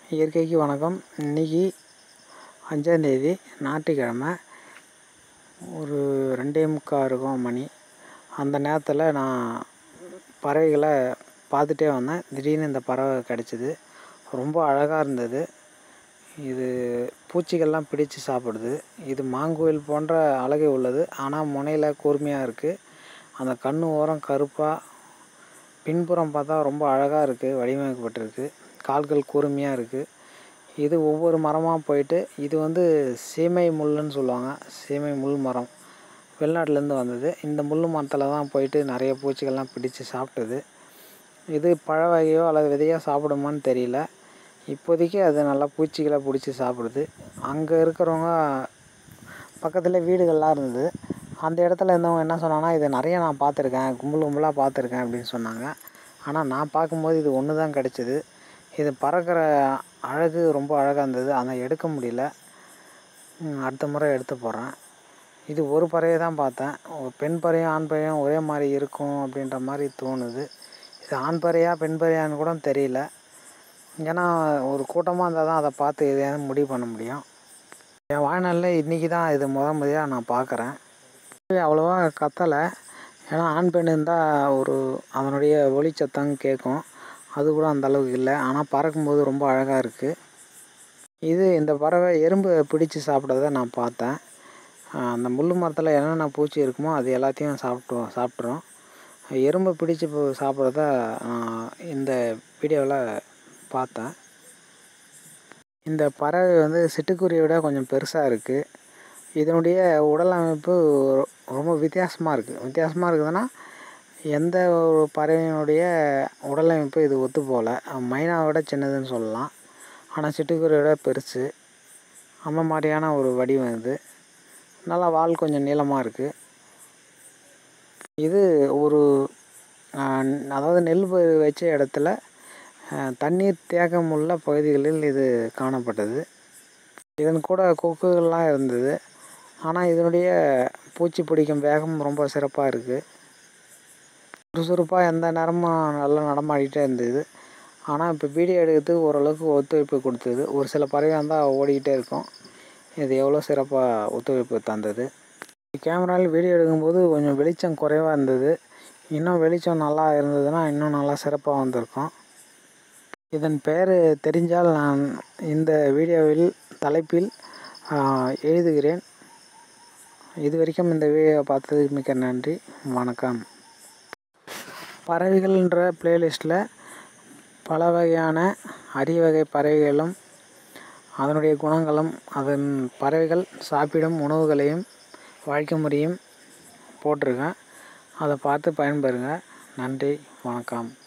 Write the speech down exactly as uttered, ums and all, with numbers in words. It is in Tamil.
இயற்கைக்கு வணக்கம். இன்றைக்கி அஞ்சாந்தேதி ஞாயிற்றுக்கிழமை ஒரு ரெண்டே முக்கால் இருக்கும் மணி. அந்த நேரத்தில் நான் பறவைகளை பார்த்துட்டே வந்தேன். திடீர்னு இந்த பறவை கிடச்சிது. ரொம்ப அழகாக இருந்தது. இது பூச்சிகள்லாம் பிடிச்சு சாப்பிடுது. இது மாங்குயில் போன்ற அழகு உள்ளது. ஆனால் முனையில் கூர்மையாக இருக்குது. அந்த கண் ஓரம் கருப்பாக, பின்புறம் பார்த்தா ரொம்ப அழகாக இருக்குது, வடிவமைக்கப்பட்டிருக்கு. கால்கள் கூர்மையாக இருக்குது. இது ஒவ்வொரு மரமாக போயிட்டு, இது வந்து சீமை முள்ளுன்னு சொல்லுவாங்க. சீமை முள் மரம் வெளிநாட்டிலேருந்து வந்தது. இந்த முள் மரத்தில் தான் போயிட்டு நிறைய பூச்சிகள்லாம் பிடிச்சு சாப்பிட்டது. இது பழ வகையோ அல்லது விதையோ சாப்பிடுமான்னு தெரியல. இப்போதைக்கு அது நல்லா பூச்சிகளை பிடிச்சி சாப்பிடுது. அங்கே இருக்கிறவங்க பக்கத்தில் வீடுகள்லாம் இருந்தது. அந்த இடத்துல இருந்தவங்க என்ன சொன்னாங்கன்னா, இதை நிறைய நான் பார்த்துருக்கேன், கும்பல் கும்பலாக பார்த்துருக்கேன் அப்படின்னு சொன்னாங்க. ஆனால் நான் பார்க்கும்போது இது ஒன்று தான் கிடச்சிது. இது பறக்கிற அழகு ரொம்ப அழகாக இருந்தது. அதை எடுக்க முடியல. அடுத்த முறை எடுத்து போடுறேன். இது ஒரு பறவையை தான் பார்த்தேன். ஒரு பெண் பறவையும் ஆண் பறவையும் ஒரே மாதிரி இருக்கும் அப்படின்ற மாதிரி தோணுது. இது ஆண் பறவையா பெண் பறவையான்னு கூட தெரியல. ஏன்னா ஒரு கூட்டமாக இருந்தால் தான் அதை பார்த்து எதையாவது முடிவு பண்ண முடியும். என் வாழ்நாளில் இன்றைக்கி தான் இது முத முறையாக நான் பார்க்குறேன். அவ்வளோவா கத்தலை. ஏன்னா ஆண் பெண் இருந்தால் ஒரு அதனுடைய ஒலி சத்தம் கேட்கும். அது கூட அந்தளவுக்கு இல்லை. ஆனால் பறக்கும்போது ரொம்ப அழகாக இருக்குது. இது இந்த பறவை எறும்பு பிடிச்சி சாப்பிட்றத நான் பார்த்தேன். அந்த முள் மரத்தில் என்னென்ன பூச்சி இருக்குமோ அது எல்லாத்தையும் சாப்பிட்டு சாப்பிட்றோம். எறும்பை பிடிச்சி சாப்பிட்றத இந்த வீடியோவில் பார்த்தேன். இந்த பறவை வந்து சிட்டுக்குருவியை விட கொஞ்சம் பெருசாக இருக்குது. இதனுடைய உடல் அமைப்பு ரொம்ப வித்தியாசமாக இருக்குது. வித்தியாசமாக இருக்குதுன்னா, எந்த ஒரு பறவையினுடைய உடலமைப்பு இது ஒத்து போகல. மைனாவை விட சின்னதுன்னு சொல்லலாம். ஆனால் சிட்டுக்குருவியை விட பெருசு. அந்த மாதிரியான ஒரு வடிவம் இது. நல்லா வால் கொஞ்சம் நீளமாக இருக்குது. இது ஒரு அதாவது நெல் பயிர் வச்ச இடத்துல தண்ணீர் தேக்கம் உள்ள பகுதிகளில் இது காணப்பட்டது. இதன் கூட கொக்குகள்லாம் இருந்தது. ஆனால் இதனுடைய பூச்சி பிடிக்கும் வேகம் ரொம்ப சிறப்பாக இருக்குது. சுறுசுறுப்பாக எந்த நேரமும் நல்லா நடமாடிட்டே இருந்தது. ஆனால் இப்போ வீடியோ எடுக்கிறதுக்கு ஓரளவுக்கு ஒத்துழைப்பு கொடுத்தது. ஒரு சில பறவையாக இருந்தால் ஓடிக்கிட்டே இருக்கும். இது எவ்வளோ சிறப்பாக ஒத்துழைப்பு தந்தது. கேமராவில் வீடியோ எடுக்கும்போது கொஞ்சம் வெளிச்சம் குறைவாக இருந்தது. இன்னும் வெளிச்சம் நல்லா இருந்ததுன்னா இன்னும் நல்லா சிறப்பாக வந்திருக்கும். இதன் பெயர் தெரிஞ்சால் நான் இந்த வீடியோவில் தலைப்பில் எழுதுகிறேன். இது வரைக்கும் இந்த வீடியோ பார்த்ததுக்கு மிக்க நன்றி. வணக்கம். பறவைகள்ன்ற பிளேலிஸ்ட்டில் பல வகையான அரிய வகை பறவைகளும் அதனுடைய குணங்களும் அதன் பறவைகள் சாப்பிடும் உணவுகளையும் வாழ்க்கை முறையும் போட்டிருக்கேன். அதை பார்த்து பயன்பெறுங்க. நன்றி. வணக்கம்.